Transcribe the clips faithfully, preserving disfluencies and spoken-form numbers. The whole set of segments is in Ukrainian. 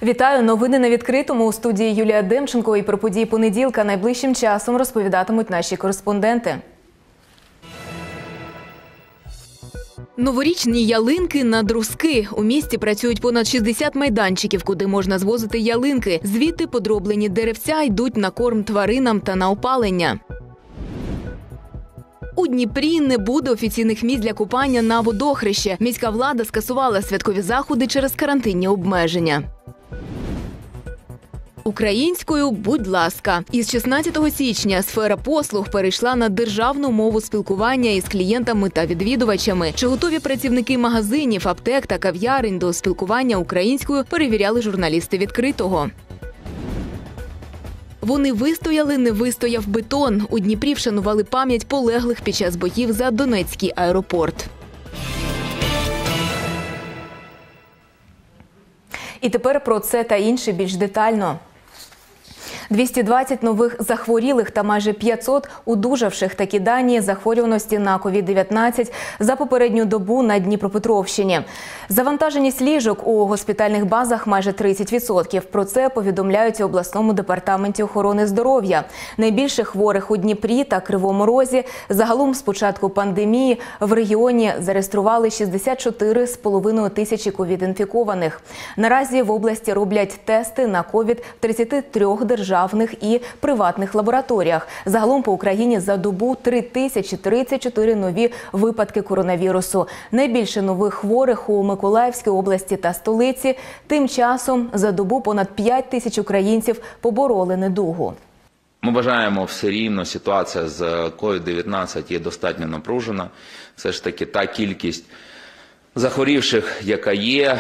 Вітаю! Новини на відкритому. У студії Юлія Демченко. І про події понеділка найближчим часом розповідатимуть наші кореспонденти. Новорічні ялинки на друзки. У місті працюють понад шістдесят майданчиків, куди можна звозити ялинки. Звідти подроблені деревця йдуть на корм тваринам та на опалення. У Дніпрі не буде офіційних місць для купання на водохреще. Міська влада скасувала святкові заходи через карантинні обмеження. Українською, будь ласка. Із шістнадцятого січня сфера послуг перейшла на державну мову спілкування із клієнтами та відвідувачами. Чи готові працівники магазинів, аптек та кав'ярень до спілкування українською, перевіряли журналісти відкритого. Вони вистояли, не вистояв бетон. У Дніпрі вшанували пам'ять полеглих під час боїв за Донецький аеропорт. І тепер про це та інше більш детально. двісті двадцять нових захворілих та майже п'ятсот одужавших – такі дані захворюваності на ковід дев'ятнадцять за попередню добу на Дніпропетровщині. Завантаженість ліжок у госпітальних базах майже тридцять відсотків. Про це повідомляють у обласному департаменті охорони здоров'я. Найбільше хворих у Дніпрі та Кривому Розі. Загалом з початку пандемії в регіоні зареєстрували шістдесят чотири з половиною тисячі ковід-інфікованих. Наразі в області роблять тести на ковід в тридцяти трьох державах і приватних лабораторіях. Загалом по Україні за добу три тисячі тридцять чотири нові випадки коронавірусу. Найбільше нових хворих у Миколаївській області та столиці. Тим часом за добу понад п'ять тисяч українців побороли недугу. Ми вважаємо, все рівно ситуація з ковід дев'ятнадцять є достатньо напружена. Все ж таки та кількість захворівших, яка є,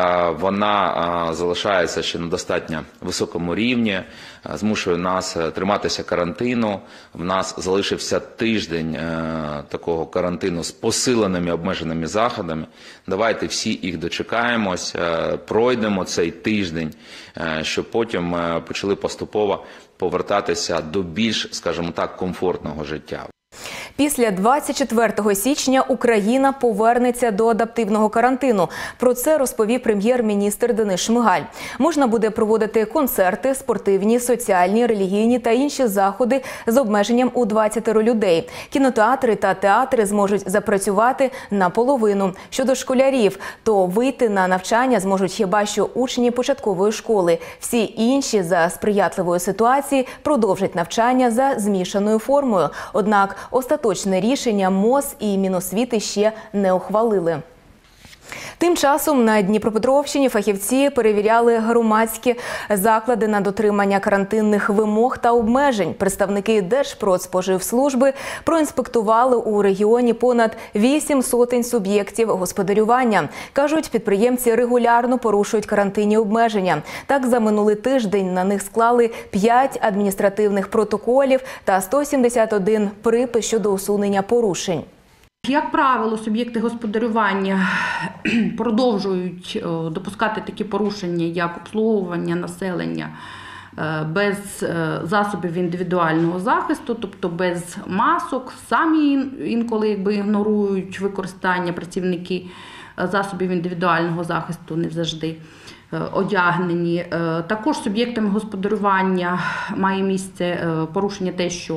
вона залишається ще на достатньо високому рівні, змушує нас триматися карантину. В нас залишився тиждень такого карантину з посиленими обмеженими заходами. Давайте всі їх дочекаємось, пройдемо цей тиждень, щоб потім почали поступово повертатися до більш, скажімо так, комфортного життя. Після двадцять четвертого січня Україна повернеться до адаптивного карантину. Про це розповів прем'єр-міністр Денис Шмигаль. Можна буде проводити концерти, спортивні, соціальні, релігійні та інші заходи з обмеженням у двадцять людей. Кінотеатри та театри зможуть запрацювати наполовину. Щодо школярів, то вийти на навчання зможуть хіба що учні початкової школи. Всі інші за сприятливої ситуації продовжать навчання за змішаною формою. Однак остаточне рішення МОЗ і Міносвіти ще не ухвалили. Тим часом на Дніпропетровщині фахівці перевіряли громадські заклади на дотримання карантинних вимог та обмежень. Представники Держпродспоживслужби проінспектували у регіоні понад вісім сотень суб'єктів господарювання. Кажуть, підприємці регулярно порушують карантинні обмеження. Так, за минулий тиждень на них склали п'ять адміністративних протоколів та сто сімдесят один припис щодо усунення порушень. Як правило, суб'єкти господарювання продовжують допускати такі порушення, як обслуговування населення без засобів індивідуального захисту, тобто без масок, самі інколи якби ігнорують використання працівники засобів індивідуального захисту, не завжди одягнені. Також суб'єктами господарювання має місце порушення те, що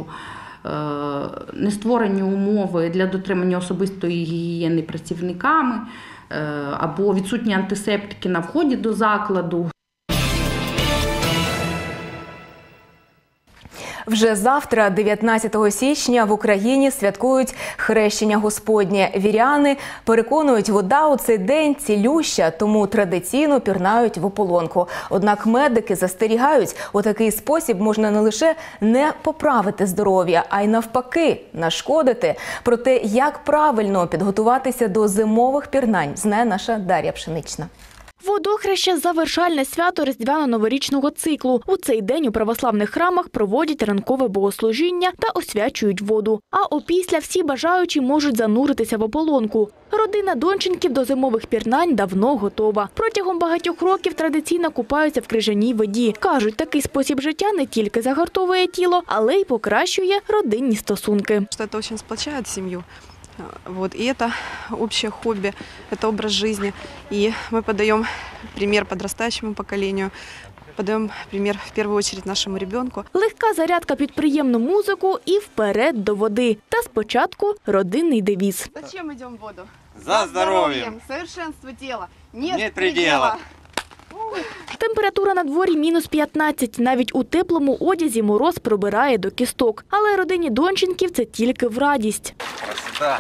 не створені умови для дотримання особистої гігієни працівниками або відсутні антисептики на вході до закладу. Вже завтра, дев'ятнадцятого січня, в Україні святкують Хрещення Господнє. Віряни переконують, вода у цей день цілюща, тому традиційно пірнають в ополонку. Однак медики застерігають, у такий спосіб можна не лише не поправити здоров'я, а й навпаки нашкодити. Про те, як правильно підготуватися до зимових пірнань, знає наша Дар'я Пшенична. Водохреще – завершальне свято різдвяно-новорічного циклу. У цей день у православних храмах проводять ранкове богослужіння та освячують воду. А опісля всі бажаючі можуть зануритися в ополонку. Родина Донченків до зимових пірнань давно готова. Протягом багатьох років традиційно купаються в крижаній воді. Кажуть, такий спосіб життя не тільки загартовує тіло, але й покращує родинні стосунки. Це дуже сплачує сім'ю. Вот. И это общее хобби, это образ жизни. И мы подаем пример подрастающему поколению, подаем пример в первую очередь нашему ребенку. Легка зарядка під приємну музику і вперед до води. Та спочатку родинний девіз. Зачем идем в воду? За здоровьем. Совершенство тела. Нет, Нет предела. Температура на дворі мінус п'ятнадцять. Навіть у теплому одязі мороз пробирає до кісток. Але родині Донченків це тільки в радість. Красота.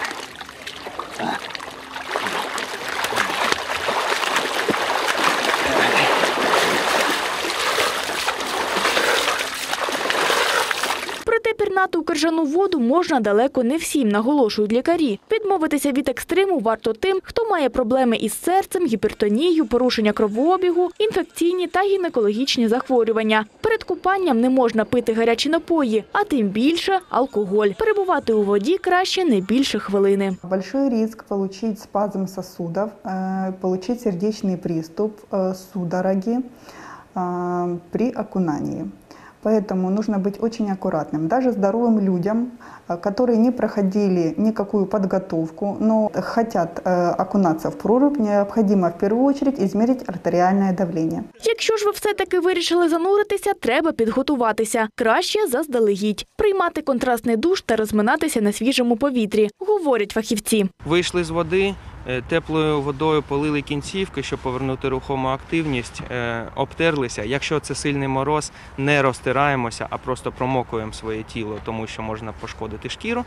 Проте пірнати у крижану воду можна далеко не всім, наголошують лікарі. Відмовитися від екстриму варто тим, хто має проблеми із серцем, гіпертонією, порушення кровообігу, інфекційні та гінекологічні захворювання. Перед купанням не можна пити гарячі напої, а тим більше алкоголь. Перебувати у воді краще не більше хвилини. Большой риск получить спазм сосудов, э, получить сердечный приступ, э, судороги э, при окунании. Поэтому нужно быть очень аккуратным. Даже здоровым людям, которые не проходили никакую подготовку, но хотят окунаться в прорубь, необходимо в первую очередь измерить артериальное давление. Якщо ж ви все-таки вирішили зануритися, треба підготуватися. Краще заздалегідь. Приймати контрастний душ та розминатися на свіжому повітрі, говорять фахівці. Вийшли з води, теплою водою полили кінцівки, щоб повернути рухому активність, обтерлися. Якщо це сильний мороз, не розтираємося, а просто промокуємо своє тіло, тому що можна пошкодити шкіру,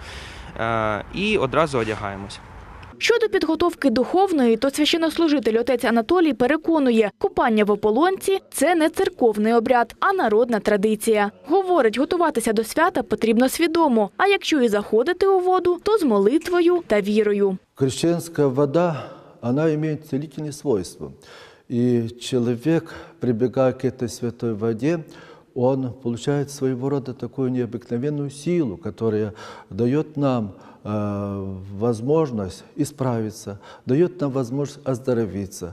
і одразу одягаємося. Щодо підготовки духовної, то священнослужитель отець Анатолій переконує, купання в ополонці – це не церковний обряд, а народна традиція. Говорить, готуватися до свята потрібно свідомо, а якщо і заходити у воду, то з молитвою та вірою. Крещенская вода, она имеет целительные свойства. И человек, прибегая к этой святой воде, он получает своего рода такую необыкновенную силу, которая дает нам э, возможность исправиться, дает нам возможность оздоровиться.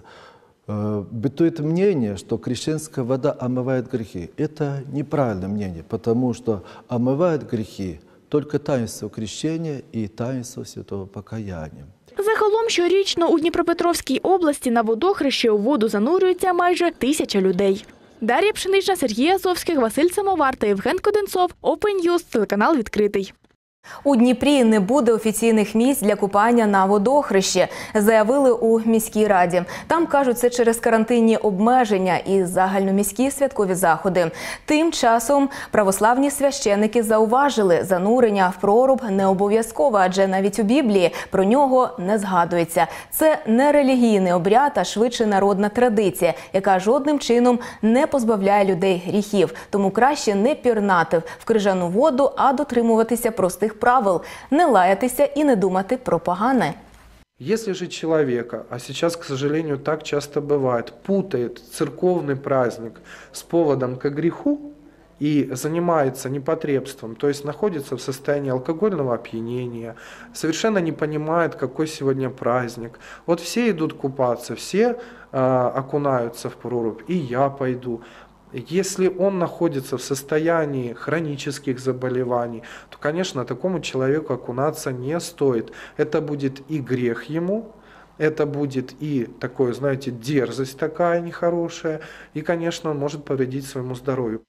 Э, бытует мнение, что крещенская вода омывает грехи. Это неправильное мнение, потому что омывает грехи только таинство крещения и таинство святого покаяния. Загалом щорічно у Дніпропетровській області на водохреще у воду занурюється майже тисяча людей. Дар'я Пшенична, Сергій Азовський, Василь Самовар та Євген Коденцов. Open News, телеканал «Відкритий». У Дніпрі не буде офіційних місць для купання на водохрещі, заявили у міській раді. Там, кажуть, це через карантинні обмеження і загальноміські святкові заходи. Тим часом православні священики зауважили, занурення в проруб не обов'язкове, адже навіть у Біблії про нього не згадується. Це не релігійний обряд, а швидше народна традиція, яка жодним чином не позбавляє людей гріхів. Тому краще не пірнати в крижану воду, а дотримуватися простих правил, не лаятися і не думати про погане. Если же человека, а сейчас, к сожалению, так часто бывает, путает церковный праздник с поводом к греху и занимается непотребством, то есть находится в состоянии алкогольного опьянения, совершенно не понимает, какой сегодня праздник. Вот все идут купаться, все э, окунаются в прорубь, и я пойду. Если он находится в состоянии хронических заболеваний, то, конечно, такому человеку окунаться не стоит. Это будет и грех ему, это будет и такое, знаете, дерзость такая нехорошая, и, конечно, он может повредить своему здоровью.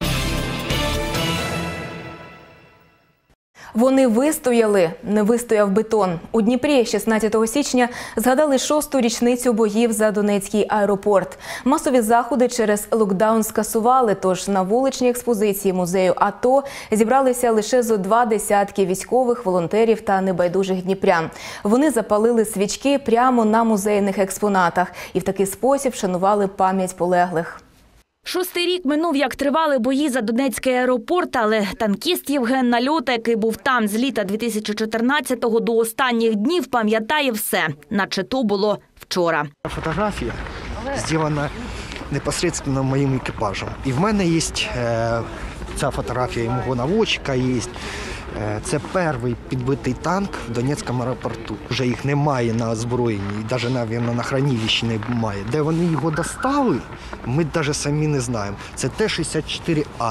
Вони вистояли, не вистояв бетон. У Дніпрі шістнадцятого січня згадали шосту річницю боїв за Донецький аеропорт. Масові заходи через локдаун скасували, тож на вуличній експозиції музею АТО зібралися лише зо два десятки військових, волонтерів та небайдужих дніпрян. Вони запалили свічки прямо на музейних експонатах і в такий спосіб шанували пам'ять полеглих. Шостий рік минув, як тривали бої за Донецький аеропорт, але танкіст Євген Нальота, який був там з літа дві тисячі чотирнадцятого до останніх днів, пам'ятає все, наче то було вчора. Фотографія зроблена непосредственно моїм екіпажем. І в мене є е, ця фотографія і мого наводчика є. Це перший підбитий танк в Донецькому аеропорту. Вже їх немає на озброєнні, і навіть, мабуть, на хранилищі немає. Де вони його достали, ми навіть самі не знаємо. Це Т шістдесят чотири А.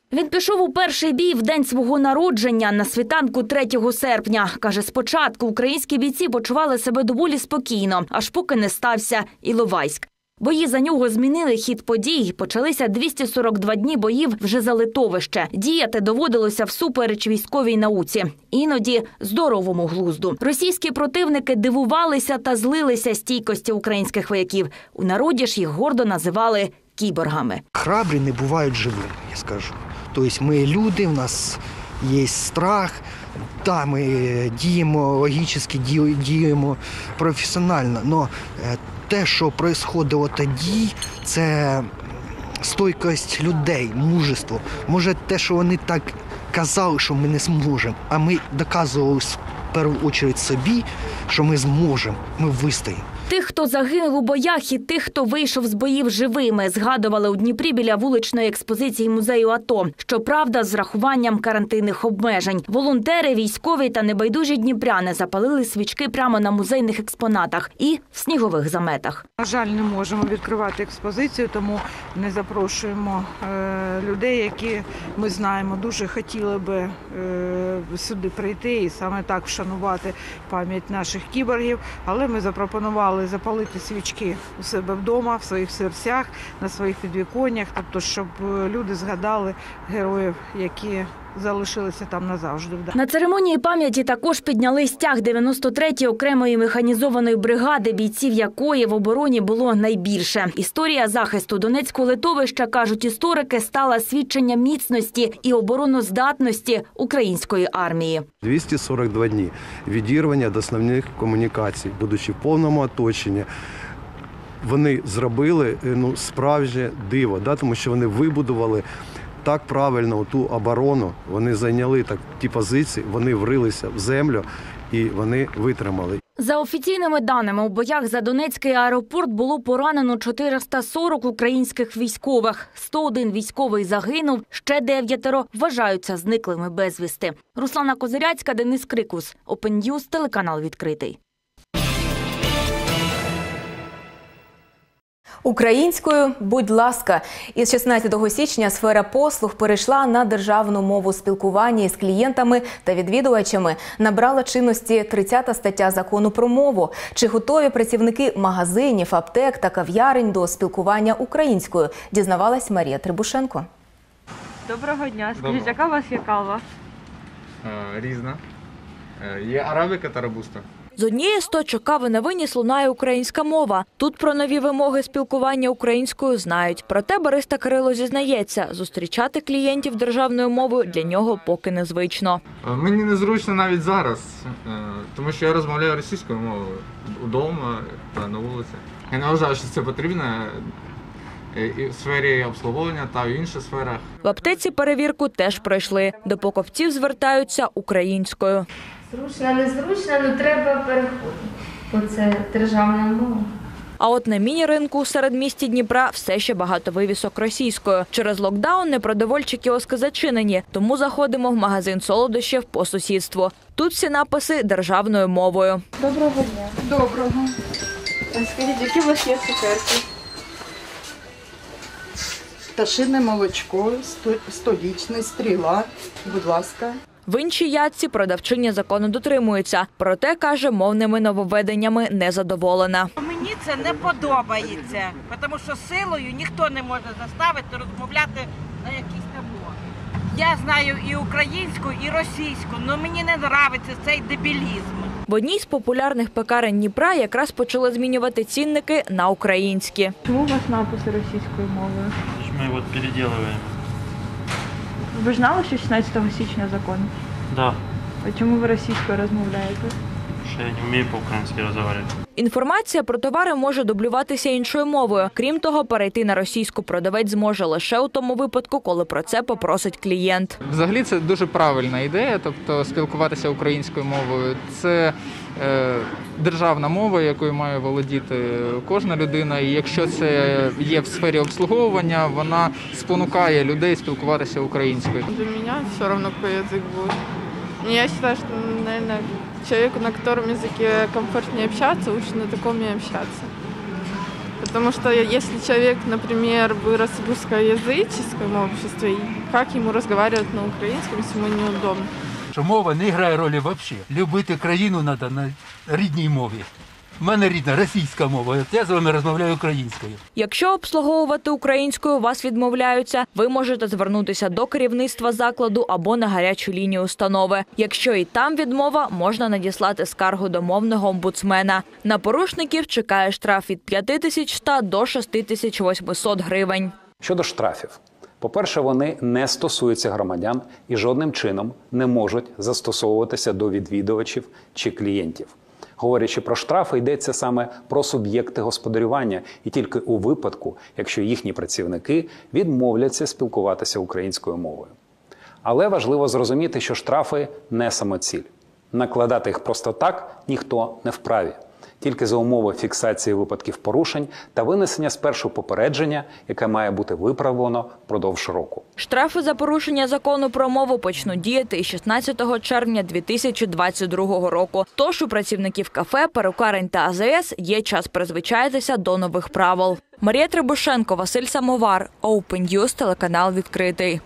Він пішов у перший бій в день свого народження на світанку третього серпня. Каже, спочатку українські бійці почували себе доволі спокійно, аж поки не стався Іловайськ. Бої за нього змінили хід подій. Почалися двісті сорок два дні боїв вже за литовище. Діяти доводилося всупереч військовій науці. Іноді здоровому глузду. Російські противники дивувалися та злилися стійкості українських вояків. У народі ж їх гордо називали кіборгами. Храбрі не бувають живими, я скажу. Тобто ми люди, в нас є страх, да, ми діємо логічно, діємо професіонально, але те, що відбувається тоді, це стойкість людей, мужество. Може те, що вони так казали, що ми не зможемо, а ми доказували в першу чергу собі, що ми зможемо, ми вистоїмо. Тих, хто загинув у боях, і тих, хто вийшов з боїв живими, згадували у Дніпрі біля вуличної експозиції музею АТО. Щоправда, з рахуванням карантинних обмежень. Волонтери, військові та небайдужі дніпряни запалили свічки прямо на музейних експонатах і в снігових заметах. На жаль, не можемо відкривати експозицію, тому не запрошуємо е, людей, які ми знаємо, дуже хотіли би е, сюди прийти і саме так вшанувати пам'ять наших кіборгів, але ми запропонували запалити свічки у себе вдома, в своїх серцях, на своїх підвіконнях, тобто, щоб люди згадали героїв, які залишилися там назавжди. На церемонії пам'яті також підняли стяг дев'яносто третьої окремої механізованої бригади, бійців якої в обороні було найбільше. Історія захисту Донецького литовища, кажуть історики, стала свідченням міцності і обороноздатності української армії. двісті сорок два дні відірвання від основних комунікацій, будучи в повному оточенні. Вони зробили ну, справжнє диво, да, тому що вони вибудували так правильно ту оборону, вони зайняли так ті позиції, вони врилися в землю і вони витримали. За офіційними даними, у боях за Донецький аеропорт було поранено чотириста сорок українських військових. сто один військовий загинув, ще дев'ятеро вважаються зниклими безвісти. Руслана Козиряцька, Денис Крикус. Open News, телеканал «Відкритий». Українською, будь ласка. Із шістнадцятого січня сфера послуг перейшла на державну мову спілкування із клієнтами та відвідувачами. Набрала чинності тридцята стаття Закону про мову. Чи готові працівники магазинів, аптек та кав'ярень до спілкування українською? Дізнавалась Марія Трибушенко. Доброго дня. Скажіть, яка у вас є кава? Е, різна. Е, є арабіка та робуста. З однієї з точок кави на виніс лунає українська мова. Тут про нові вимоги спілкування українською знають. Проте бариста Кирило зізнається, зустрічати клієнтів державною мовою для нього поки незвично. Мені незручно навіть зараз, тому що я розмовляю російською мовою вдома та на вулиці. Я не вважаю, що це потрібно і в сфері обслуговування та в інших сферах. В аптеці перевірку теж пройшли. До покупців звертаються українською. Зручно, незручно, але треба переходити, бо це державна мова. А от на міні-ринку у середмісті Дніпра все ще багато вивісок російською. Через локдаун непродовольчі кіоски зачинені, тому заходимо в магазин солодощів по сусідству. Тут всі написи державною мовою. Доброго дня. Доброго. Скажіть, які у вас є цукерки? Пташине молочко, столічний, стріла, будь ласка. В іншій ядці продавчиня закону дотримується. Проте, каже, мовними нововведеннями не задоволена. Мені це не подобається, тому що силою ніхто не може заставити розмовляти на якійсь там мові. Я знаю і українську, і російську, але мені не подобається цей дебілізм. В одній з популярних пекарень Дніпра якраз почали змінювати цінники на українські. Чому у вас написи російською мовою? Ми його переделуємо. Ви ж знали, що шістнадцятого січня закон? Да. А чому ви російською розмовляєте? Що я не вмію по-українськи розмовляти. Інформація про товари може дублюватися іншою мовою. Крім того, перейти на російську продавець зможе лише у тому випадку, коли про це попросить клієнт. Взагалі це дуже правильна ідея, тобто спілкуватися українською мовою. Це е, державна мова, якою має володіти кожна людина. І якщо це є в сфері обслуговування, вона спонукає людей спілкуватися українською. Для мене все одно, який язик буде. Я вважаю, що, мабуть, человеку, на котором языке комфортнее общаться, лучше на таком и общаться. Потому что если человек, например, вырос в русскоязыческом обществе, как ему разговаривать на украинском, если ему неудобно? Що мова не грає ролі взагалі. Любити країну треба на рідній мові. У мене рідна російська мова, я з вами розмовляю українською. Якщо обслуговувати українською вас відмовляються, ви можете звернутися до керівництва закладу або на гарячу лінію установи. Якщо і там відмова, можна надіслати скаргу до мовного омбудсмена. На порушників чекає штраф від п'яти тисяч ста до шести тисяч восьмисот гривень. Щодо штрафів. По-перше, вони не стосуються громадян і жодним чином не можуть застосовуватися до відвідувачів чи клієнтів. Говорячи про штрафи, йдеться саме про суб'єкти господарювання і тільки у випадку, якщо їхні працівники відмовляться спілкуватися українською мовою. Але важливо зрозуміти, що штрафи не самоціль. Накладати їх просто так ніхто не вправі. Тільки за умови фіксації випадків порушень та винесення спершу попередження, яке має бути виправлено впродовж року. Штрафи за порушення закону про мову почнуть діяти із шістнадцятого червня дві тисячі двадцять другого року. Тож у працівників кафе, перукарень та А З С є час призвичаїтися до нових правил. Марія Требушенко, Василь Самовар, Open News, телеканал «Відкритий».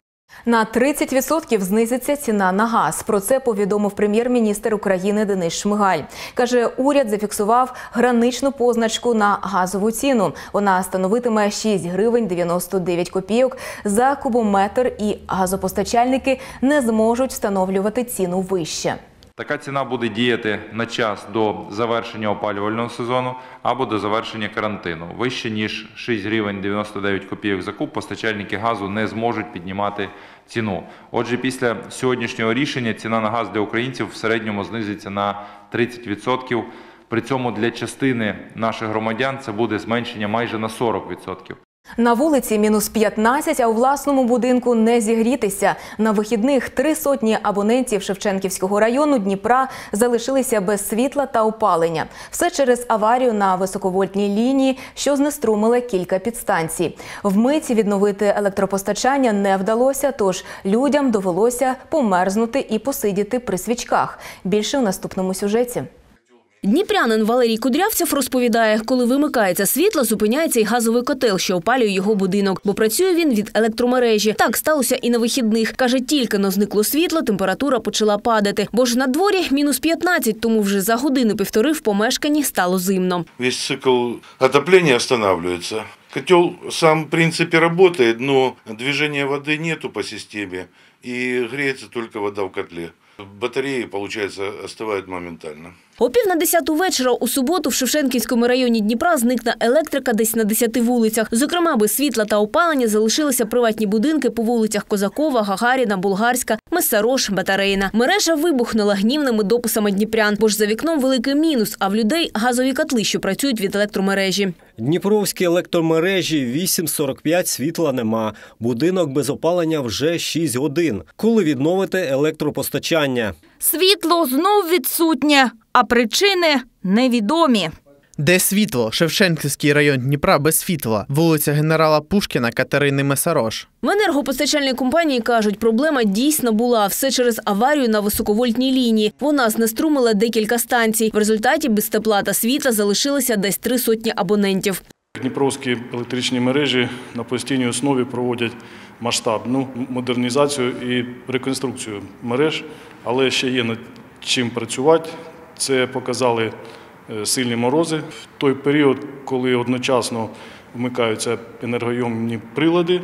На тридцять відсотків знизиться ціна на газ. Про це повідомив прем'єр-міністр України Денис Шмигаль. Каже, уряд зафіксував граничну позначку на газову ціну. Вона становитиме шість гривень дев'яносто дев'ять копійок за кубометр, і газопостачальники не зможуть встановлювати ціну вище. Така ціна буде діяти на час до завершення опалювального сезону або до завершення карантину. Вище, ніж шість гривень дев'яносто дев'ять копійок за куб, постачальники газу не зможуть піднімати ціну. Отже, після сьогоднішнього рішення ціна на газ для українців в середньому знизиться на тридцять відсотків. При цьому для частини наших громадян це буде зменшення майже на сорок відсотків. На вулиці мінус п'ятнадцять, а у власному будинку не зігрітися. На вихідних три сотні абонентів Шевченківського району Дніпра залишилися без світла та опалення. Все через аварію на високовольтній лінії, що знеструмила кілька підстанцій. Вмить відновити електропостачання не вдалося, тож людям довелося померзнути і посидіти при свічках. Більше у наступному сюжеті. Дніпрянин Валерій Кудрявцев розповідає, коли вимикається світло, зупиняється й газовий котел, що опалює його будинок, бо працює він від електромережі. Так сталося і на вихідних. Каже, тільки но зникло світло, температура почала падати. Бо ж на дворі мінус п'ятнадцять, тому вже за години-півтори в помешканні стало зимно. Весь цикл отопления останавливается. Котел сам, в принципе, работает, но движения воды нету по системе и греется только вода в котле. Батареи, получается, остывают моментально. О пів на десяту вечора у суботу в Шевченківському районі Дніпра зникла електрика десь на десяти вулицях. Зокрема, без світла та опалення залишилися приватні будинки по вулицях Козакова, Гагаріна, Булгарська, Месарош, Батарейна. Мережа вибухнула гнівними дописами дніпрян, бо ж за вікном великий мінус, а в людей газові котли, що працюють від електромережі. Дніпровські електромережі вісім сорок п'ять, світла нема. Будинок без опалення вже шість годин. Коли відновити електропостачання? Світло знов відсутнє, а причини невідомі. Де світло? Шевченківський район Дніпра без світла. Вулиця генерала Пушкіна, Катерини Месарош. В енергопостачальній компанії кажуть, проблема дійсно була. Все через аварію на високовольтній лінії. Вона знеструмила декілька станцій. В результаті без тепла та світла залишилися десь три сотні абонентів. Дніпровські електричні мережі на постійній основі проводять масштабну модернізацію і реконструкцію мереж, але ще є над чим працювати. Це показали сильні морози. В той період, коли одночасно вмикаються енергойомні прилади,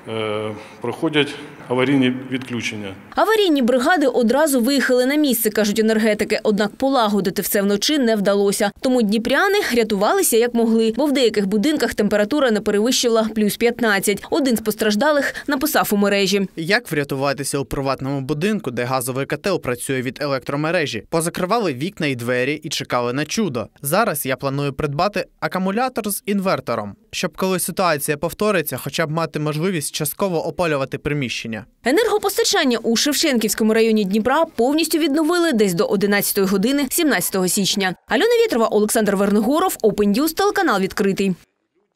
проходять аварійні відключення. Аварійні бригади одразу виїхали на місце, кажуть енергетики. Однак полагодити все вночі не вдалося. Тому дніпряни рятувалися як могли, бо в деяких будинках температура не перевищила плюс п'ятнадцять. Один з постраждалих написав у мережі. Як врятуватися у приватному будинку, де газовий котел працює від електромережі? Позакривали вікна і двері і чекали на чудо. Зараз я планую придбати акумулятор з інвертором, щоб коли ситуація повториться, хоча б мати можливість частково опалювати приміщення. Енергопостачання у Шевченківському районі Дніпра повністю відновили десь до одинадцятої години сімнадцятого січня. Альона Вєтрова, Олександр Вернигоров, Open News, телеканал «Відкритий».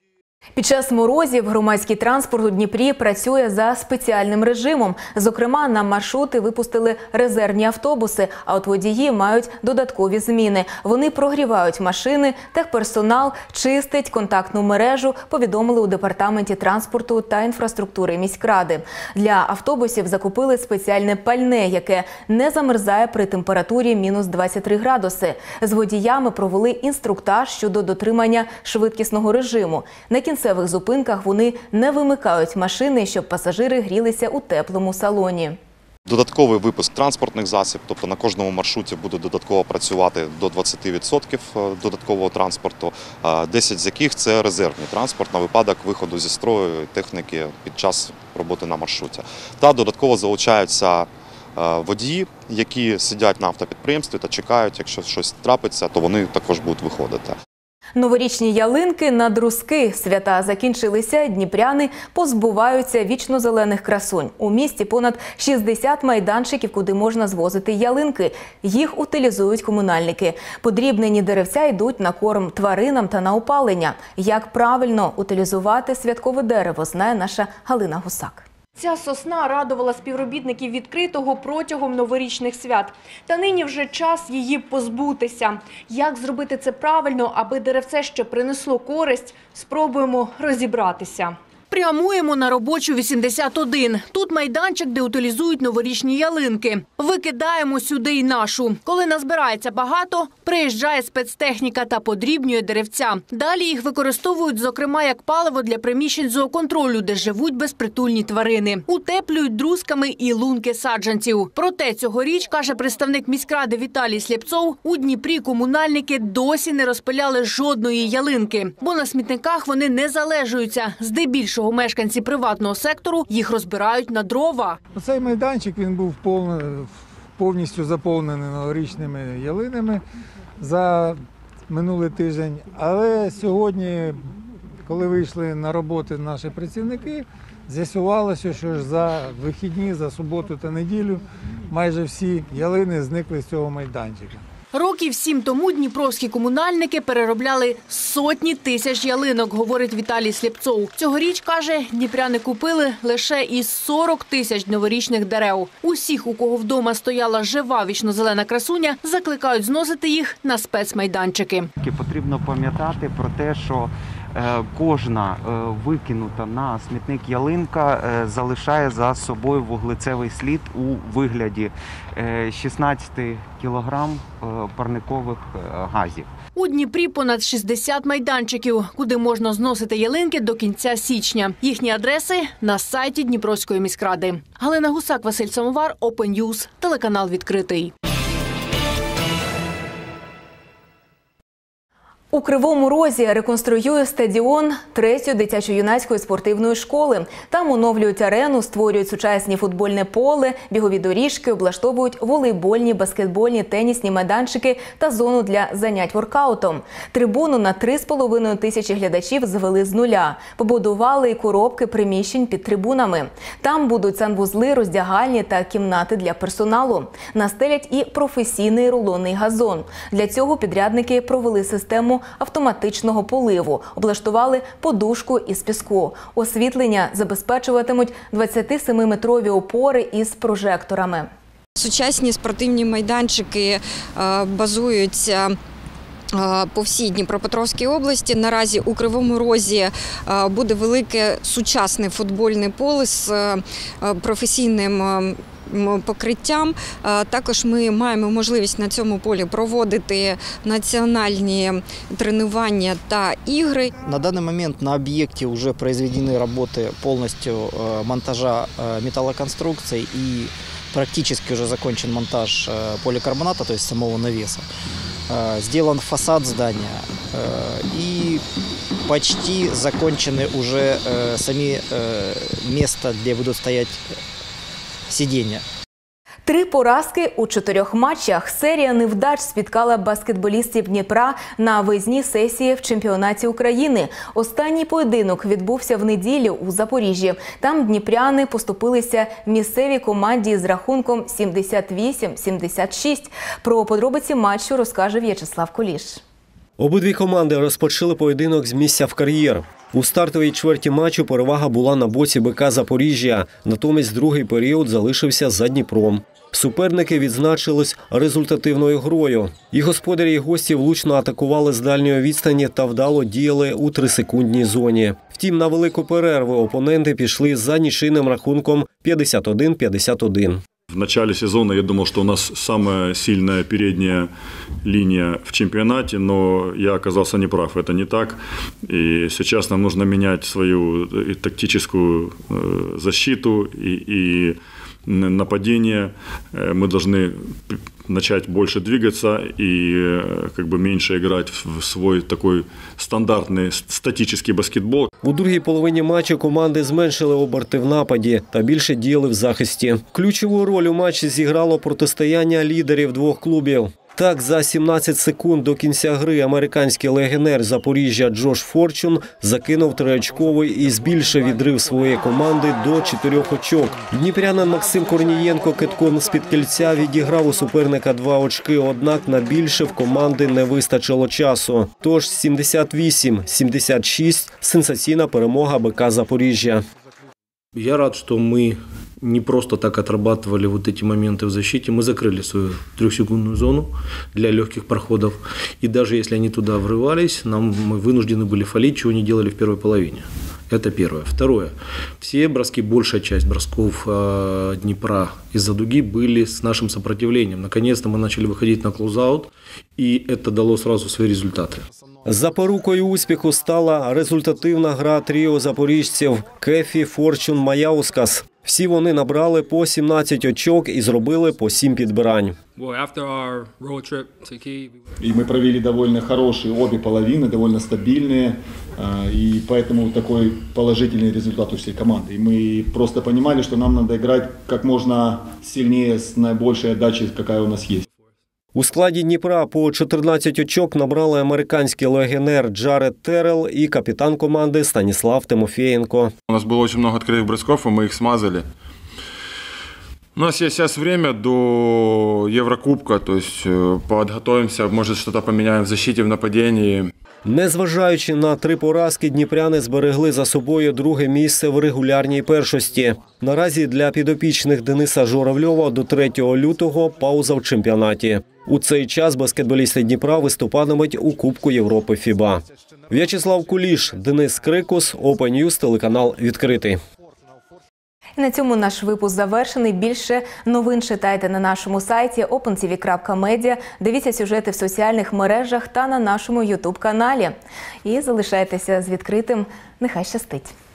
Під час морозів громадський транспорт у Дніпрі працює за спеціальним режимом. Зокрема, на маршрути випустили резервні автобуси, а от водії мають додаткові зміни. Вони прогрівають машини, техперсонал чистить контактну мережу, повідомили у департаменті транспорту та інфраструктури міськради. Для автобусів закупили спеціальне пальне, яке не замерзає при температурі мінус двадцять три градуси. З водіями провели інструктаж щодо дотримання швидкісного режиму. На кінцевих зупинках вони не вимикають машини, щоб пасажири грілися у теплому салоні. Додатковий випуск транспортних засобів, тобто на кожному маршруті буде додатково працювати до двадцяти відсотків додаткового транспорту, десять з яких це резервний транспорт на випадок виходу зі строю техніки під час роботи на маршруті. Та додатково залучаються водії, які сидять на автопідприємстві та чекають, якщо щось трапиться, то вони також будуть виходити. Новорічні ялинки на друзки. Свята закінчилися, дніпряни позбуваються вічно-зелених красунь. У місті понад шістдесят майданчиків, куди можна звозити ялинки. Їх утилізують комунальники. Подрібнені деревця йдуть на корм тваринам та на опалення. Як правильно утилізувати святкове дерево, знає наша Галина Гусак. Ця сосна радувала співробітників відкритого протягом новорічних свят. Та нині вже час її позбутися. Як зробити це правильно, аби деревце ще принесло користь, спробуємо розібратися. Прямуємо на робочу вісімдесят один. Тут майданчик, де утилізують новорічні ялинки. Викидаємо сюди й нашу. Коли назбирається багато, приїжджає спецтехніка та подрібнює деревця. Далі їх використовують, зокрема, як паливо для приміщень зооконтролю, де живуть безпритульні тварини. Утеплюють друзками і лунки саджанців. Проте цьогоріч, каже представник міськради Віталій Слєпцов, у Дніпрі комунальники досі не розпиляли жодної ялинки. Бо на смітниках вони не залежуються. Здебільшого мешканці приватного сектору їх розбирають на дрова. Цей майданчик він був повністю заповнений новорічними ялинами за минулий тиждень. Але сьогодні, коли вийшли на роботу наші працівники, з'ясувалося, що ж за вихідні, за суботу та неділю майже всі ялини зникли з цього майданчика. Років сім тому дніпровські комунальники переробляли сотні тисяч ялинок, говорить Віталій Слєпцов. Цьогоріч, каже, дніпряни купили лише із сорок тисяч новорічних дерев. Усіх, у кого вдома стояла жива вічно-зелена красуня, закликають зносити їх на спецмайданчики. Потрібно пам'ятати про те, що кожна викинута на смітник ялинка залишає за собою вуглецевий слід у вигляді шістнадцять кілограм парникових газів. У Дніпрі понад шістдесят майданчиків, куди можна зносити ялинки до кінця січня. Їхні адреси на сайті Дніпровської міськради. Галина Гусак, Василь Самовар, Open News, телеканал «Відкритий». У Кривому Розі реконструює стадіон третьої дитячо-юнацької спортивної школи. Там оновлюють арену, створюють сучасні футбольне поле, бігові доріжки, облаштовують волейбольні, баскетбольні, тенісні майданчики та зону для занять воркаутом. Трибуну на три з половиною тисячі глядачів звели з нуля. Побудували і коробки приміщень під трибунами. Там будуть санвузли, роздягальні та кімнати для персоналу. Настелять і професійний рулонний газон. Для цього підрядники провели систему автоматичного поливу, облаштували подушку із піску. Освітлення забезпечуватимуть двадцятисемиметрові опори із прожекторами. Сучасні спортивні майданчики базуються по всій Дніпропетровській області. Наразі у Кривому Розі буде велике сучасне футбольне поле з професійним покриттям. Також ми маємо можливість на цьому полі проводити національні тренування та ігри. На данный момент на объекте уже произведены работы полностью монтажа металлоконструкций и практически уже закончен монтаж поликарбоната, то есть самого навеса. Сделан фасад здания и почти закончены уже сами места, где будут стоять сидіння. Три поразки у чотирьох матчах. Серія невдач спіткала баскетболістів Дніпра на виїзній сесії в чемпіонаті України. Останній поєдинок відбувся в неділю у Запоріжжі. Там дніпряни поступилися місцевій команді з рахунком сімдесят вісім сімдесят шість. Про подробиці матчу розкаже В'ячеслав Куліш. Обидві команди розпочали поєдинок з місця в кар'єр. У стартовій чверті матчу перевага була на боці БК «Запоріжжя», натомість другий період залишився за Дніпром. Суперники відзначились результативною грою. І господарі, і гості влучно атакували з дальньої відстані та вдало діяли у трисекундній зоні. Втім, на велику перерву опоненти пішли за нічийним рахунком п'ятдесят один п'ятдесят один. В начале сезона я думал, что у нас самая сильная передняя линия в чемпионате, но я оказался неправ. Это не так. И сейчас нам нужно менять свою и тактическую защиту и, и нападение. Мы должны начать больше двигаться и как бы меньше играть в свой такой стандартный статический баскетбол. У другій половині матчу команди зменшили оберти в нападі та більше діяли в захисті. Ключову роль у матчі зіграло протистояння лідерів двох клубів. Так, за сімнадцять секунд до кінця гри американський легіонер Запоріжжя Джош Форчун закинув триочковий і збільшив відрив своєї команди до чотирьох очок. Дніпрянин Максим Корнієнко китком з-під кільця відіграв у суперника два очки, однак на більше в команди не вистачило часу. Тож сімдесят вісім сімдесят шість – сенсаційна перемога БК «Запоріжжя». Я рад, что мы не просто так отрабатывали вот эти моменты в защите. Мы закрыли свою трехсекундную зону для легких проходов. И даже если они туда врывались, нам, мы вынуждены были фалить, чего не делали в первой половине. Это первое. Второе. Все броски, большая часть бросков э, Днепра из-за дуги были с нашим сопротивлением. Наконец-то мы начали выходить на клоузаут, и это дало сразу свои результаты. Запорукою успіху стала результативна гра тріо запоріжців Кефі, Форчун, Маяускас. Всі вони набрали по сімнадцять очок і зробили по сім підбирань. И мы провели довольно хорошие обе половины, довольно стабильные, и поэтому такой положительный результат у всей команды. И мы просто понимали, что нам надо играть как можно сильнее, с наибольшей отдачей, какая у нас есть. У складі Дніпра по чотирнадцять очок набрали американський легіонер Джаред Террелл і капітан команди Станіслав Тимофєєнко. У нас было очень много открытых бросков, и мы их смазали. У нас есть сейчас время до Еврокубка, то есть подготовимся, может что-то поменяем в защите, в нападении. Незважаючи на три поразки, дніпряни зберегли за собою друге місце в регулярній першості. Наразі для підопічних Дениса Журавльова до третього лютого пауза в чемпіонаті. У цей час баскетболісти Дніпра виступатимуть у Кубку Європи ФІБА. В'ячеслав Куліш, Денис Крикус, Open News, телеканал «Відкритий». І на цьому наш випуск завершений. Більше новин читайте на нашому сайті опен ті ві крапка медіа, дивіться сюжети в соціальних мережах та на нашому ютуб-каналі. І залишайтеся з відкритим. Нехай щастить!